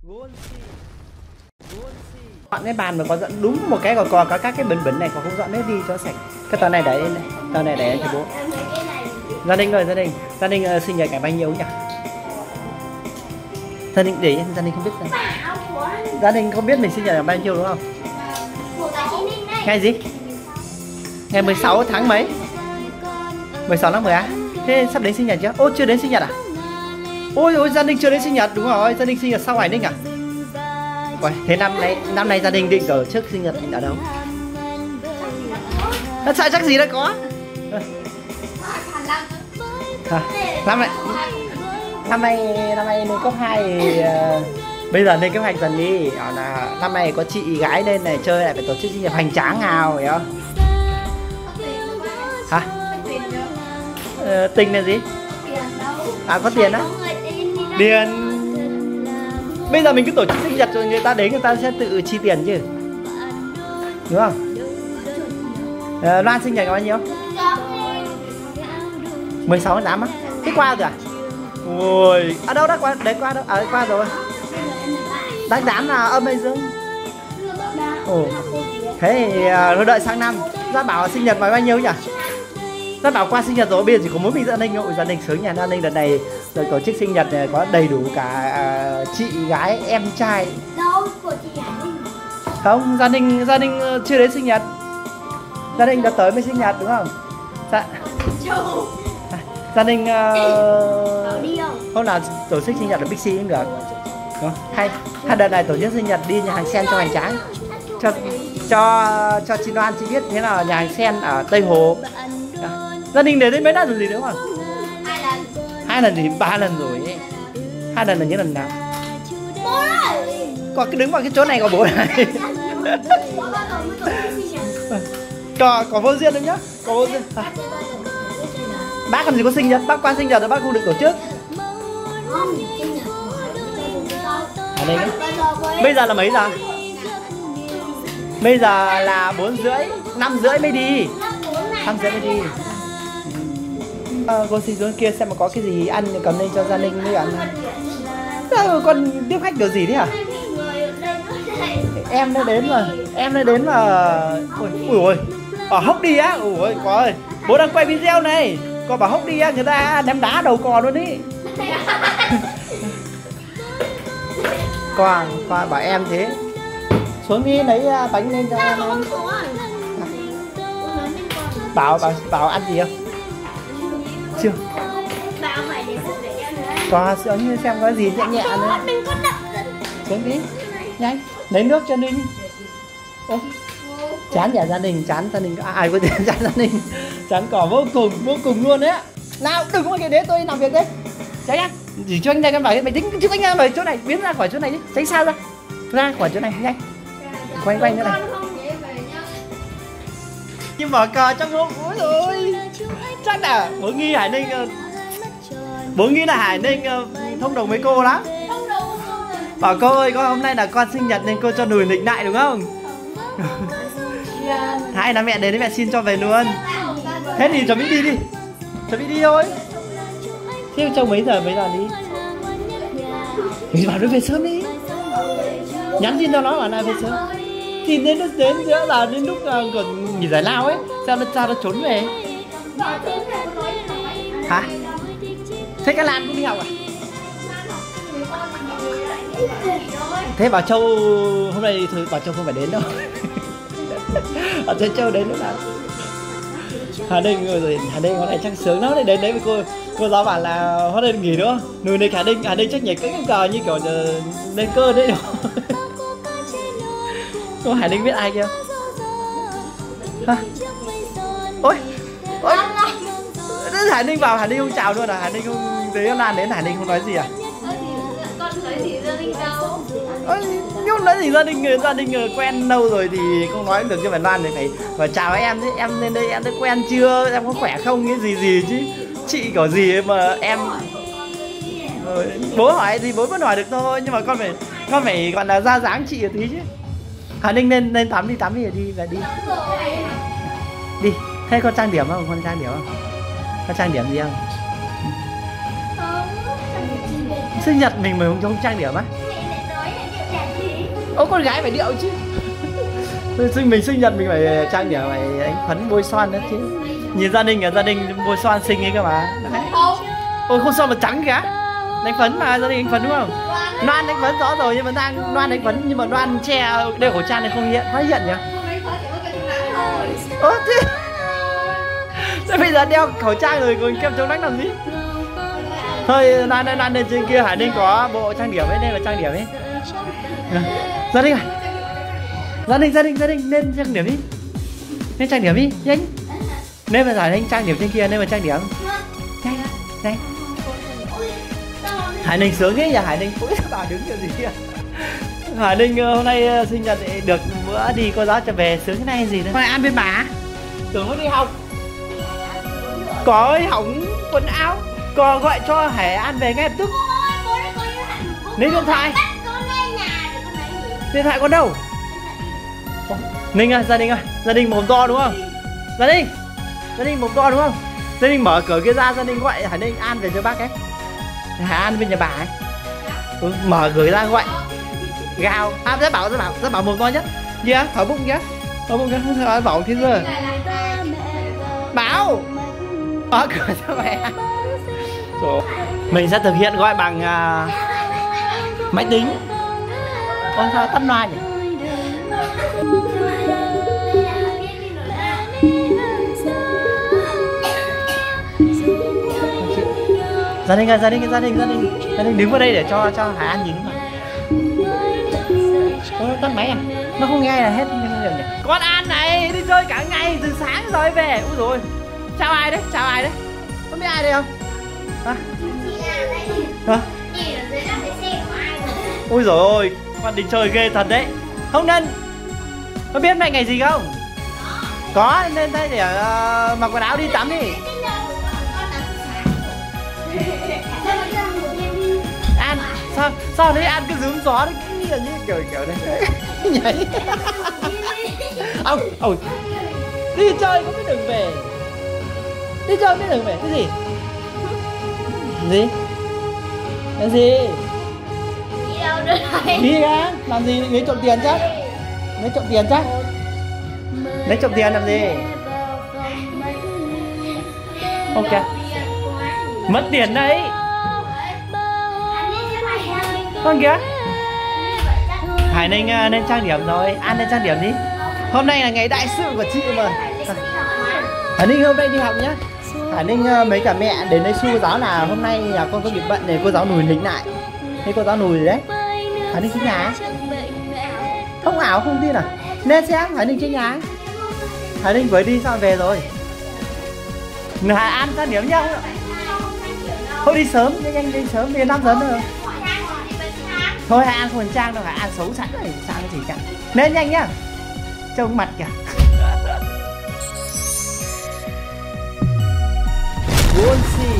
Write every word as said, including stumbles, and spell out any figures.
Dọn cái bàn mà có dọn đúng một cái, còn còn có các cái bẩn bẩn này còn không dọn hết đi cho sạch. Cái tờ này để này, tờ này để cho bố. Gia đình ơi, gia đình, gia đình uh, sinh nhật ngày bao nhiêu nhỉ? Gia đình để gia đình không biết sao. Gia đình không biết mình sinh nhật là bao nhiêu đúng không? Ngày gì? Ngày mười sáu tháng mấy? mười sáu tháng mười á? Thế sắp đến sinh nhật chưa? Ô chưa đến sinh nhật à? Ôi ôi gia đình chưa đến sinh nhật, đúng rồi, gia đình sinh nhật sau Hải Ninh à? Ôi, thế năm nay năm nay gia đình định tổ chức sinh nhật ở đâu? Nó sao chắc gì đã có? À, năm nay năm nay năm nay lên cấp hai thì, uh, bây giờ lên kế hoạch dần đi. Đó là năm nay có chị gái lên này chơi lại phải tổ chức sinh nhật hoành tráng nào, hiểu không? Hả? Uh, tình là gì? À có tiền á? Tiền. Bây giờ mình cứ tổ chức sinh nhật rồi người ta đến người ta sẽ tự chi tiền chứ, đúng không? Uh, Loan sinh nhật bao nhiêu? mười sáu tháng tám á? Thế qua rồi à? Ôi, ở đâu đã qua? Đấy qua đâu? À qua rồi. Tháng tám là âm hay dương? Ồ. Thế thì uh, đợi sang năm. Gia Bảo sinh nhật vào bao nhiêu nhỉ? Gia Bảo qua sinh nhật rồi, bây giờ chỉ có mỗi mình gia đình thôi. Gia đình sướng nhà gia đình đợt này rồi tổ chức sinh nhật này có đầy đủ cả uh, chị gái, em trai. Đâu của chị Hải Ninh? Không, gia đình gia đình chưa đến sinh nhật. Gia đình đã tới mới sinh nhật đúng không? Dạ. Gia đình uh, hôm nào tổ chức sinh nhật ở Bixi cũng được. Đúng. Hay hai đợt này tổ chức sinh nhật đi nhà hàng sen cho hoành tráng, cho cho cho chị Loan chị biết thế là nhà hàng sen ở Tây Hồ. À, gia đình đến đây mấy lần rồi gì đúng không? Hai lần. Hai lần thì ba lần rồi ấy. Hai lần là những lần nào? Bố ơi. Có cái đứng vào cái chỗ này có bố này. Có có vô duyên đúng nhá, có vô duyên. À. Bác làm gì có sinh nhật, bác qua sinh nhật rồi bác không được tổ chức. À đây bây giờ là mấy giờ? Bây giờ là bốn rưỡi, năm rưỡi mới đi. Năm rưỡi mới đi. À, cô xin xuống kia xem mà có cái gì ăn cầm lên cho gia đình mới ăn. À, con tiếp khách kiểu gì thế hả? Em đã đến mà, em đã đến mà. Ui ui ôi, ở hốc đi á, ui có ơi, bố đang quay video này. Con bảo hốc đi á, người ta ném đá đầu cò luôn ý. Con, con bảo em thế. Xuống đi lấy bánh lên cho em ăn. Bảo, bảo, bảo ăn gì không? Chưa. Con xuống xem có gì nhẹ nhẹ nữa. Xuống đi, nhanh, lấy nước cho Ninh. Ê, chán nhà gia đình, chán gia đình, ai có tiền chán gia đình. Chán cỏ vô cùng, vô cùng luôn đấy. Nào, đừng có cái đấy tôi làm việc đấy. Tránh ra, chỉ cho anh đây em bảo mày tính trước anh ra về chỗ này, biến ra khỏi chỗ này đi, tránh xa ra. Ra khỏi chỗ này nhanh. Quay quay nữa này. Nhưng mà cờ trong hộp ối rồi. Chắc là bố nghi Hải Ninh bố nghĩ là Hải Ninh thông đồng với cô lắm. Bảo cô ơi, con hôm nay là con sinh nhật nên cô cho nùi nịnh lại đúng không? Hai là mẹ đến đấy mẹ xin cho về luôn. Thế thì chuẩn bị đi đi. Chuẩn bị đi thôi. Thế trong mấy giờ mấy giờ đi? Mình bảo nó về sớm đi. Nhắn tin cho nó bảo là về sớm. Thì đến lúc đến giữa là đến lúc uh, còn nghỉ giải lao ấy, sao nó sao nó trốn về? Hả? Thế cái Lan cũng đi học à? Thế Bảo Châu hôm nay thôi Bảo Châu không phải đến đâu. Bảo Châu Châu đến lúc nào? Hà Ninh rồi Hà Ninh hôm nay chắc sướng lắm đấy, đến đấy với cô cô giáo bảo là hôm nay nghỉ nữa. Người này Hà Ninh Hà Ninh chắc nhảy cái cờ như kiểu lên cơ đấy. Cô Hải Ninh biết ai kia? Hả? Ôi, ôi, Hải Ninh vào Hải Ninh không chào luôn à? Hải Ninh không thấy Lan đến Hải Ninh không nói gì à? Con nói gì gia đình đâu? Ôi, nhưng nói gì gia đình gia đình quen lâu rồi thì không nói được cho phải Lan thì phải phải chào em chứ, em lên đây em đã quen chưa, em có khỏe không cái gì gì chứ, chị có gì mà em rồi, bố hỏi thì bố vẫn hỏi được thôi nhưng mà con phải con phải gọi là ra dáng chị một tí chứ. Hà Ninh lên lên tắm đi tắm đi đi về đi đi. Thế con trang điểm không? Con trang điểm không? Con trang điểm gì không? Sinh nhật mình mà không trang điểm á? Ô, con gái phải điệu chứ. Sinh mình sinh nhật mình phải trang điểm, phải đánh phấn bôi son nữa chứ. Nhìn gia đình ở gia đình bôi son xinh ấy cơ mà. Đấy. Ôi không son mà trắng kìa. Đánh phấn mà, gia đình đánh phấn đúng không? Loan đánh phấn rõ rồi nhưng mà đang Loan đánh phấn nhưng mà Loan che đeo khẩu trang này không hiện, phát hiện nhỉ? Ơ thế. Thế bây giờ đeo khẩu trang rồi còn kem chống nắng làm gì? Thôi Loan đây, Loan lên trên kia Hải Ninh có bộ trang điểm ấy nên là trang điểm ấy. Gia đình à? Gia đình, gia đình, gia đình lên trang điểm đi. Lên trang điểm đi, nhanh. Nên mà Hải Ninh trang điểm trên kia nên mà trang điểm. Nhanh, nhanh. Hải Ninh sướng thế nhỉ Hải Ninh, cũng sao bảo đứng kiểu gì kia. Hải Ninh hôm nay sinh nhật được bữa đi cô giáo trở về sướng thế này gì đấy. Hôm nay ăn bên bà. Tưởng nó đi học. Có hỏng quần áo. Còn gọi cho Hải An về ngay lập tức. Lấy điện thoại. Điện thoại con đâu? Ninh à, gia đình à, gia đình mồm to đúng không? Gia đình, gia đình mồm to đúng không? Gia đình mở cửa kia ra, gia đình gọi Hải Ninh An về cho bác ấy. Hải An bên nhà bà ấy. Ừ, mở cửa ra gọi. Gào, à, sẽ bảo, sẽ bảo, sẽ bảo mồm to nhất. Gì á, thở bụng kìa. Thở bụng kìa, không thể bảo thế giờ. Bảo. Mở cửa cho mẹ. Trời. Mình sẽ thực hiện gọi bằng uh, máy tính. Ôi sao tắt loa nhỉ? Gia đình ơi, gia đình, gia đình, gia đình, gia đình đứng vào đây để cho cho Hải An nhìn mà. Ôi, tắt máy à? Nó không nghe là hết được nhỉ? Con An này đi chơi cả ngày từ sáng rồi về. Úi rồi. Chào ai đấy? Chào ai đấy? Không biết ai đây không? Hả? Hả? Ôi dồi ôi, con đi chơi ghê thật đấy. Không nên. Có biết mày ngày gì không? Có, nên đây để uh, mặc quần áo đi tắm đi. An, sao sao đấy An cứ rúm gió đấy, cứ như như kiểu kiểu đấy. Nhảy. Ông, ôi. Đi chơi có biết đừng về. Đi chơi biết đừng về cái gì? Gì? Cái gì? Đi đâu nữa rồi? Đi á, làm gì lấy trộm tiền chắc? Lấy trộm tiền chắc? Lấy trộm tiền làm gì? Ok. Mất tiền đấy. Con kìa. Hải Ninh nên trang điểm rồi, An nên trang điểm đi. Hôm nay là ngày đại sự của chị mà. Hải Ninh hôm nay đi học nhá. Hải Ninh mấy cả mẹ đến đây su giáo là hôm nay là con có bị bệnh này, cô giáo Nùi lính lại. Thế cô giáo Nùi đấy. Hải Ninh trên nhà. Không ảo không tin à? Nên xem Hải Ninh trên nhà. Hải Ninh vừa đi sao về rồi. Hải An trang điểm nhá. Thôi đi sớm, nhanh nhanh đi sớm, đi năm giờ nữa. Thôi Hải An không cần trang đâu, Hải An xấu sẵn rồi, sao cái gì cả. Nên nhanh nhá. Trông mặt kìa. We'll see.